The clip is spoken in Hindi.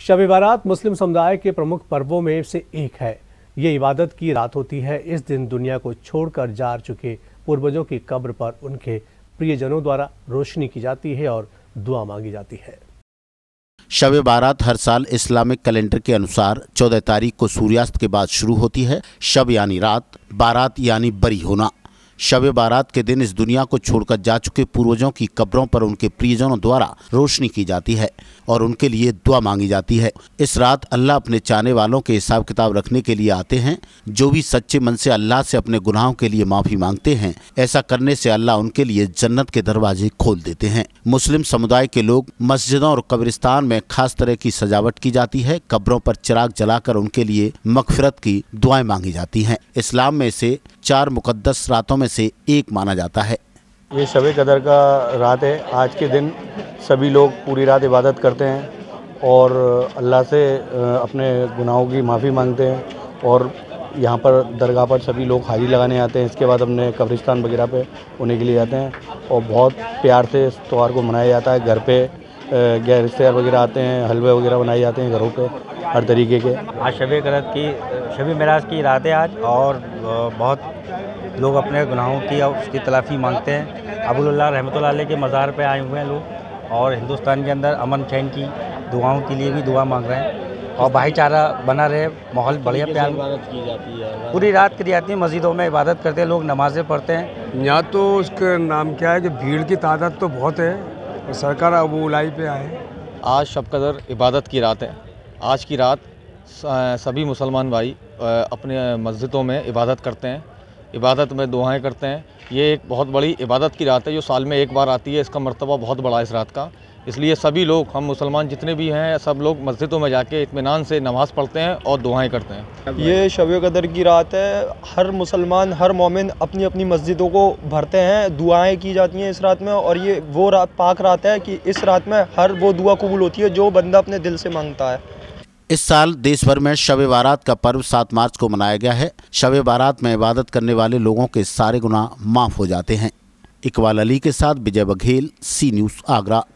शब-ए बारात मुस्लिम समुदाय के प्रमुख पर्वों में से एक है। ये इबादत की रात होती है। इस दिन दुनिया को छोड़कर जा चुके पूर्वजों की कब्र पर उनके प्रियजनों द्वारा रोशनी की जाती है और दुआ मांगी जाती है। शब-ए बारात हर साल इस्लामिक कैलेंडर के अनुसार 14 तारीख को सूर्यास्त के बाद शुरू होती है। शब यानी रात, बारात यानी बरी होना। शब-ए बारात के दिन इस दुनिया को छोड़कर जा चुके पूर्वजों की कब्रों पर उनके प्रियजनों द्वारा रोशनी की जाती है और उनके लिए दुआ मांगी जाती है। इस रात अल्लाह अपने चाहने वालों के हिसाब किताब रखने के लिए आते हैं। जो भी सच्चे मन से अल्लाह से अपने गुनाहों के लिए माफ़ी मांगते हैं, ऐसा करने से अल्लाह उनके लिए जन्नत के दरवाजे खोल देते हैं। मुस्लिम समुदाय के लोग मस्जिदों और कब्रिस्तान में खास तरह की सजावट की जाती है। कब्रों पर चिराग जलाकर उनके लिए मगफिरत की दुआएं मांगी जाती हैं। इस्लाम में इसे 4 मुकद्दस रातों में से एक माना जाता है। ये शब कदर का रात है। आज के दिन सभी लोग पूरी रात इबादत करते हैं और अल्लाह से अपने गुनाहों की माफ़ी मांगते हैं और यहाँ पर दरगाह पर सभी लोग हाजिरी लगाने आते हैं। इसके बाद अपने कब्रिस्तान वगैरह पे होने के लिए आते हैं और बहुत प्यार से इस त्यौहार को मनाया जाता है। घर पे गैर रिश्तेदार वगैरह आते हैं, हलवे वगैरह बनाए जाते हैं घरों पे हर तरीके के। आज शब मेराज की रात है आज, और बहुत लोग अपने गुनाहों की और उसकी तलाफ़ी मांगते हैं। अबूल्लाह रहमतुल्लाह अलैह के मज़ार पे आए हुए हैं लोग और हिंदुस्तान के अंदर अमन चैन की दुआओं के लिए भी दुआ मांग रहे हैं और भाईचारा बना रहे, माहौल बढ़िया प्यार इबादत की जाती है। पूरी रात की जाती है, मस्जिदों में इबादत करते हैं लोग, नमाज़ें पढ़ते हैं। यहाँ तो उसका नाम क्या है कि भीड़ की तादाद तो बहुत है और सरकार अबूलाई पे आए। आज शब कदर इबादत की रात है। आज की रात सभी मुसलमान भाई अपने मस्जिदों में इबादत करते हैं, इबादत में दुआएं करते हैं। ये एक बहुत बड़ी इबादत की रात है जो साल में एक बार आती है। इसका मर्तबा बहुत बड़ा है इस रात का, इसलिए सभी लोग, हम मुसलमान जितने भी हैं, सब लोग मस्जिदों में जाके इत्मीनान से नमाज़ पढ़ते हैं और दुआएं करते हैं। ये शब कदर की रात है। हर मुसलमान, हर मोमिन अपनी अपनी मस्जिदों को भरते हैं, दुआएं की जाती हैं इस रात में। और ये वो रात, पाक रात है कि इस रात में हर वो दुआ कबूल होती है जो बंदा अपने दिल से मांगता है। इस साल देश भर में शब-ए बारात का पर्व 7 मार्च को मनाया गया है। शब-ए बारात में इबादत करने वाले लोगों के सारे गुनाह माफ़ हो जाते हैं। इकबाल अली के साथ विजय बघेल, सी न्यूज़, आगरा।